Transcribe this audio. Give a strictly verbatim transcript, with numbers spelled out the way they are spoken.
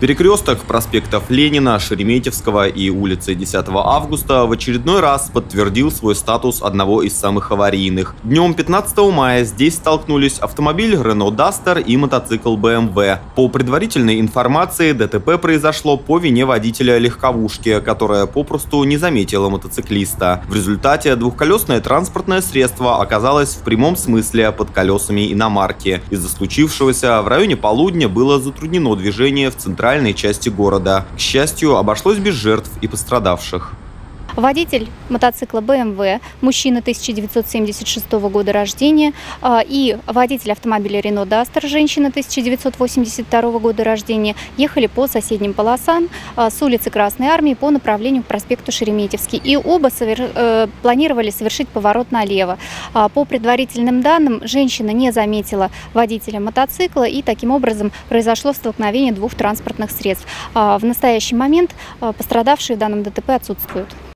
Перекресток проспектов Ленина, Шереметьевского и улицы десятого августа в очередной раз подтвердил свой статус одного из самых аварийных. Днем пятнадцатого мая здесь столкнулись автомобиль Renault Duster и мотоцикл бэ эм вэ. По предварительной информации, ДТП произошло по вине водителя легковушки, которая попросту не заметила мотоциклиста. В результате двухколесное транспортное средство оказалось в прямом смысле под колесами иномарки. Из-за случившегося в районе полудня было затруднено движение в центральной части города. К счастью, обошлось без жертв и пострадавших. Водитель мотоцикла бэ эм вэ, мужчина тысяча девятьсот семьдесят шестого года рождения, и водитель автомобиля Renault Duster, женщина тысяча девятьсот восемьдесят второго года рождения, ехали по соседним полосам с улицы Красной Армии по направлению к проспекту Шереметьевский. И оба совер... э, планировали совершить поворот налево. По предварительным данным, женщина не заметила водителя мотоцикла, и таким образом произошло столкновение двух транспортных средств. В настоящий момент пострадавшие в данном ДТП отсутствуют.